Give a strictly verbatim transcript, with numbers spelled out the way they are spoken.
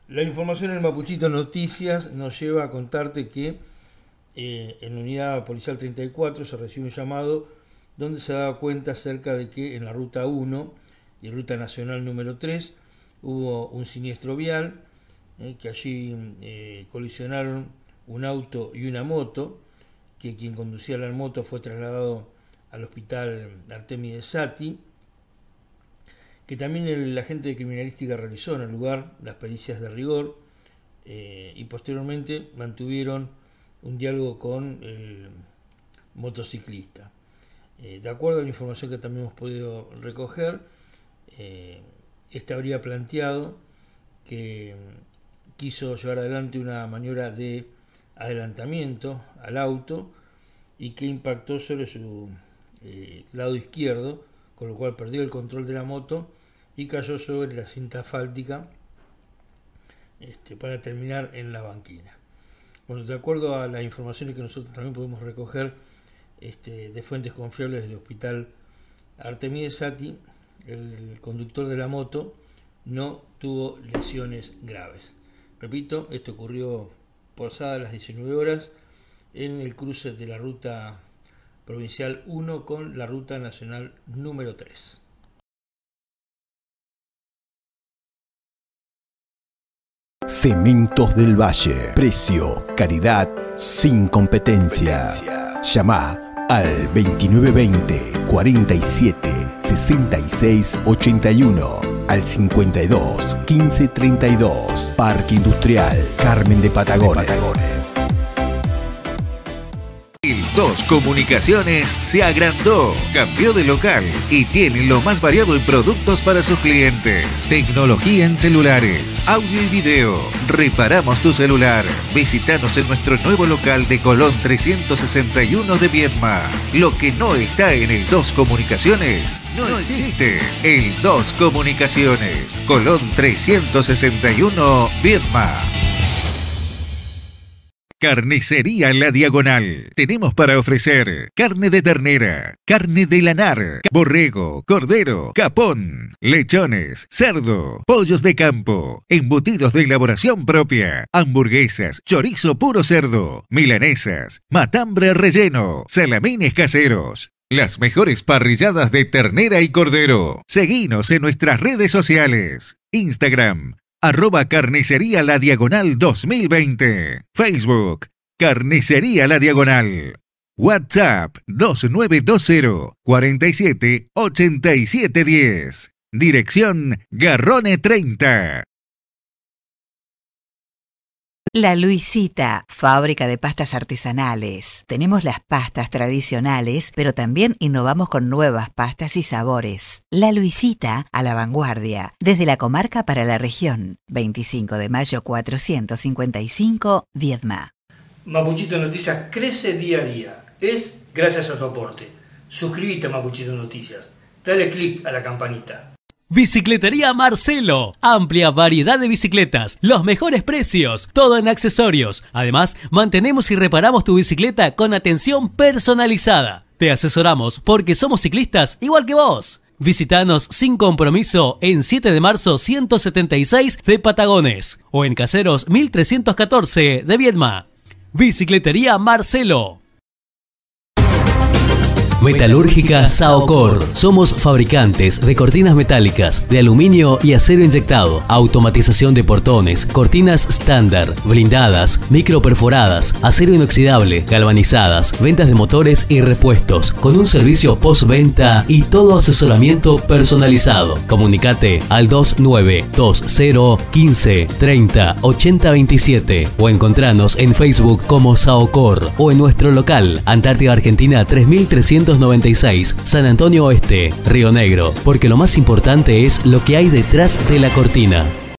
La información en Mapuchito Noticias nos lleva a contarte que eh, en la unidad policial treinta y cuatro se recibió un llamado donde se daba cuenta acerca de que en la ruta uno y ruta nacional número tres hubo un siniestro vial, eh, que allí eh, colisionaron un auto y una moto, que quien conducía la moto fue trasladado al hospital Artemides Saty, que también el agente de criminalística realizó en el lugar las pericias de rigor eh, y posteriormente mantuvieron un diálogo con el motociclista. Eh, de acuerdo a la información que también hemos podido recoger, eh, este habría planteado que quiso llevar adelante una maniobra de adelantamiento al auto y que impactó sobre su eh, lado izquierdo, con lo cual perdió el control de la moto y cayó sobre la cinta asfáltica este, para terminar en la banquina. Bueno, de acuerdo a las informaciones que nosotros también podemos recoger este, de fuentes confiables del hospital Artemides Saty, el conductor de la moto no tuvo lesiones graves. Repito, esto ocurrió pasadas las diecinueve horas en el cruce de la ruta provincial uno con la ruta nacional número tres. Cementos del Valle. Precio, calidad, sin competencia. Llama al veintinueve veinte, cuarenta y siete, sesenta y seis ochenta y uno, al cincuenta y dos, quince treinta y dos. Parque Industrial Carmen de Patagones. El dos Comunicaciones se agrandó, cambió de local y tiene lo más variado en productos para sus clientes. Tecnología en celulares, audio y video. Reparamos tu celular. Visítanos en nuestro nuevo local de Colón trescientos sesenta y uno de Viedma. Lo que no está en el dos Comunicaciones no, no existe. El dos Comunicaciones, Colón trescientos sesenta y uno, Viedma. Carnicería La Diagonal. Tenemos para ofrecer carne de ternera, carne de lanar, borrego, cordero, capón, lechones, cerdo, pollos de campo, embutidos de elaboración propia, hamburguesas, chorizo puro cerdo, milanesas, matambre relleno, salamines caseros. Las mejores parrilladas de ternera y cordero. Seguinos en nuestras redes sociales. Instagram, arroba Carnicería La Diagonal dos mil veinte. Facebook, Carnicería La Diagonal. WhatsApp dos nueve dos cero, cuarenta y siete, ochenta y siete diez. Dirección Garrone treinta. La Luisita, fábrica de pastas artesanales. Tenemos las pastas tradicionales, pero también innovamos con nuevas pastas y sabores. La Luisita, a la vanguardia, desde la comarca para la región. veinticinco de mayo cuatrocientos cincuenta y cinco, Viedma. Mapuchito Noticias crece día a día. Es gracias a tu aporte. Suscríbete a Mapuchito Noticias. Dale click a la campanita. Bicicletería Marcelo, amplia variedad de bicicletas, los mejores precios, todo en accesorios. Además, mantenemos y reparamos tu bicicleta con atención personalizada. Te asesoramos porque somos ciclistas igual que vos. Visítanos sin compromiso en siete de marzo ciento setenta y seis de Patagones o en Caseros mil trescientos catorce de Viedma. Bicicletería Marcelo. Metalúrgica Saocor. Somos fabricantes de cortinas metálicas, de aluminio y acero inyectado, automatización de portones, cortinas estándar, blindadas, microperforadas, acero inoxidable, galvanizadas, ventas de motores y repuestos, con un servicio postventa y todo asesoramiento personalizado. Comunicate al dos nueve dos cero, quince, treinta, ochenta veintisiete o encontranos en Facebook como Saocor o en nuestro local, Antártida Argentina tres mil trescientos noventa y seis, San Antonio Oeste, Río Negro, porque lo más importante es lo que hay detrás de la cortina.